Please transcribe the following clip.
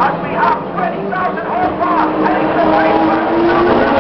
On behalf of 20,000 horsepower, heading to the racetrack.